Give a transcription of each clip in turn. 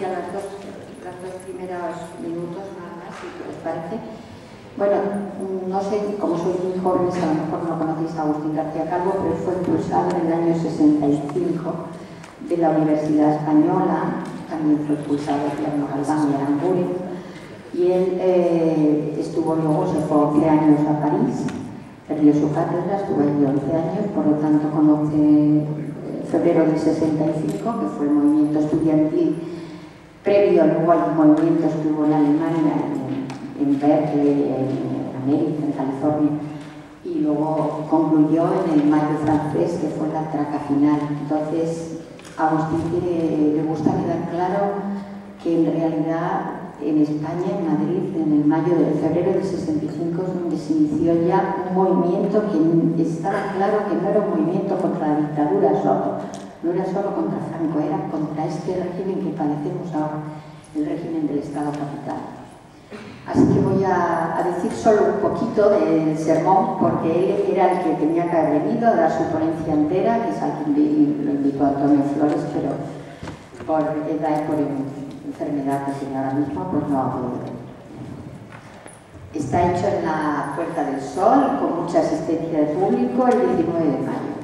decía los dos primeros minutos nada más, si os parece. Bueno, no sé, como sois muy jóvenes, a lo mejor no conocéis a Agustín García Calvo, pero fue expulsado en el año 65 de la Universidad Española, también fue expulsado de Pierno Galván y Aranguren, y él estuvo luego, se fue 11 años a París, perdió su cátedra, estuvo allí 11 años, por lo tanto conoce febrero del 65, que fue el movimiento estudiantil previo luego al movimiento que hubo en Alemania, en Berkeley, en América, en California, y luego concluyó en el Mayo francés, que fue la traca final. Entonces, a Agustín le gusta quedar claro que en realidad en España, en Madrid, en el mayo de febrero del 65 es donde se inició ya un movimiento que estaba claro que no era un movimiento contra la dictadura solo, no era solo contra Franco, era contra este régimen que padecemos ahora, el régimen del Estado capital. Así que voy a decir solo un poquito del sermón, porque él era el que tenía que haber venido a dar su ponencia entera, que es al que lo invitó Antonio Flores, pero por edad y por enfermedad que tiene ahora mismo, pues no ha podido venir. Está hecho en la Puerta del Sol, con mucha asistencia de público, el 19 de mayo.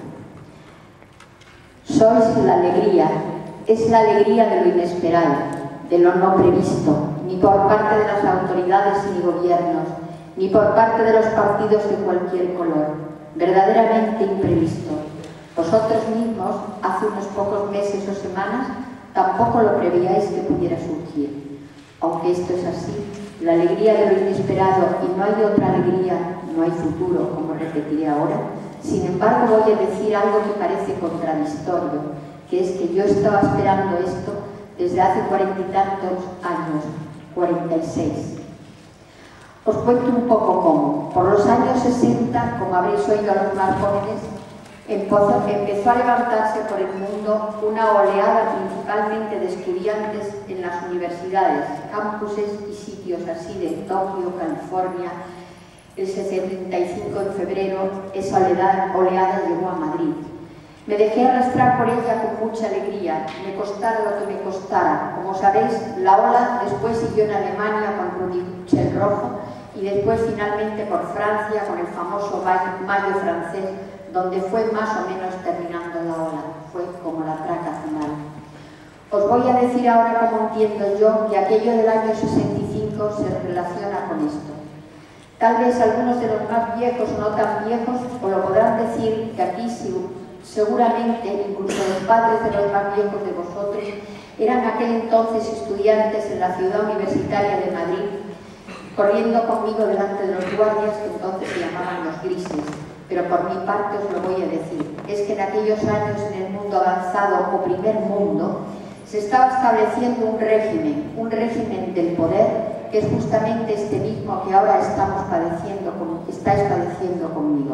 Sois la alegría, es la alegría de lo inesperado, de lo no previsto, ni por parte de las autoridades ni gobiernos, ni por parte de los partidos de cualquier color, verdaderamente imprevisto. Vosotros mismos, hace unos pocos meses o semanas, tampoco lo prevíais que pudiera surgir. Aunque esto es así, la alegría de lo inesperado, y no hay otra alegría, no hay futuro, como repetiré ahora. Sin embargo, voy a decir algo que parece contradictorio, que es que yo estaba esperando esto desde hace 40 y tantos años, 46. Os cuento un poco cómo. Por los años 60, como habréis oído a los más jóvenes, empezó a levantarse por el mundo una oleada principalmente de estudiantes en las universidades, campuses y sitios así de Tokio, California. El 75 de febrero esa oleada llegó a Madrid. Me dejé arrastrar por ella con mucha alegría, me costara lo que me costara. Como sabéis, la ola después siguió en Alemania con Rudi Rojo y después finalmente por Francia con el famoso Mayo francés, donde fue más o menos terminando la ola, fue como la traca final. Os voy a decir ahora cómo entiendo yo que aquello del año 65 se relaciona con esto. Tal vez algunos de los más viejos o no tan viejos os lo podrán decir, que aquí seguramente incluso los padres de los más viejos de vosotros eran aquel entonces estudiantes en la ciudad universitaria de Madrid, corriendo conmigo delante de los guardias que entonces se llamaban los grises. Pero por mi parte os lo voy a decir, es que en aquellos años en el mundo avanzado o primer mundo se estaba estableciendo un régimen del poder que es justamente este mismo que ahora estáis padeciendo conmigo.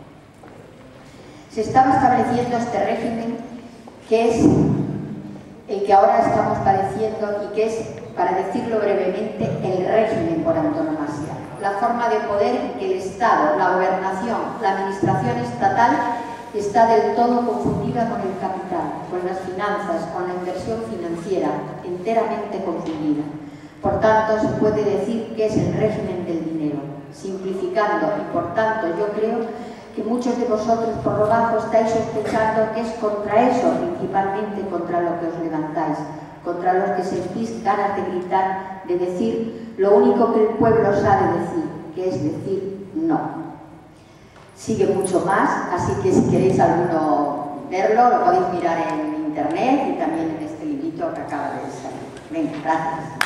Se estaba estableciendo este régimen que es el que ahora estamos padeciendo y que es, para decirlo brevemente, el régimen por antonomasia. La forma de poder en que el Estado, la gobernación, la administración estatal está del todo confundida con el capital, con las finanzas, con la inversión financiera, enteramente confundida. Por tanto, se puede decir que es el régimen del dinero, simplificando, y por tanto yo creo que muchos de vosotros por lo bajo estáis sospechando que es contra eso, principalmente contra lo que os levantáis, contra los que sentís ganas de gritar, de decir lo único que el pueblo sabe decir, que es decir no. Sigue mucho más, así que si queréis alguno verlo, lo podéis mirar en internet y también en este librito que acaba de salir. Venga, gracias.